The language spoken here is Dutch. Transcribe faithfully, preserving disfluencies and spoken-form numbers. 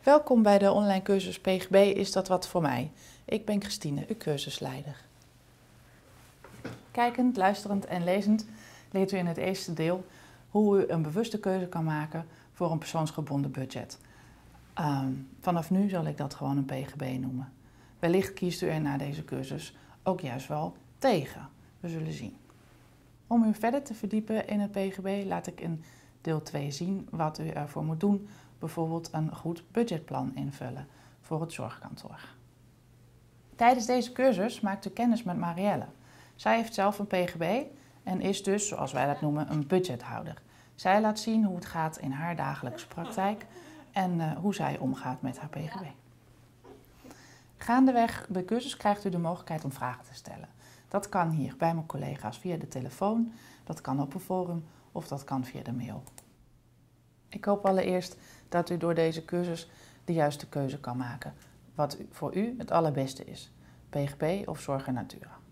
Welkom bij de online cursus P G B Is dat wat voor mij? Ik ben Christine, uw cursusleider. Kijkend, luisterend en lezend leert u in het eerste deel hoe u een bewuste keuze kan maken voor een persoonsgebonden budget. Um, vanaf nu zal ik dat gewoon een P G B noemen. Wellicht kiest u er na deze cursus ook juist wel tegen. We zullen zien. Om u verder te verdiepen in het P G B laat ik in deel twee zien wat u ervoor moet doen. Bijvoorbeeld een goed budgetplan invullen voor het zorgkantoor. Tijdens deze cursus maakt u kennis met Marielle. Zij heeft zelf een P G B en is dus, zoals wij dat noemen, een budgethouder. Zij laat zien hoe het gaat in haar dagelijkse praktijk en uh, hoe zij omgaat met haar P G B. Gaandeweg de cursus krijgt u de mogelijkheid om vragen te stellen. Dat kan hier bij mijn collega's via de telefoon, dat kan op een forum of dat kan via de mail. Ik hoop allereerst dat u door deze cursus de juiste keuze kan maken. Wat voor u het allerbeste is. P G B of Zorg en Natura.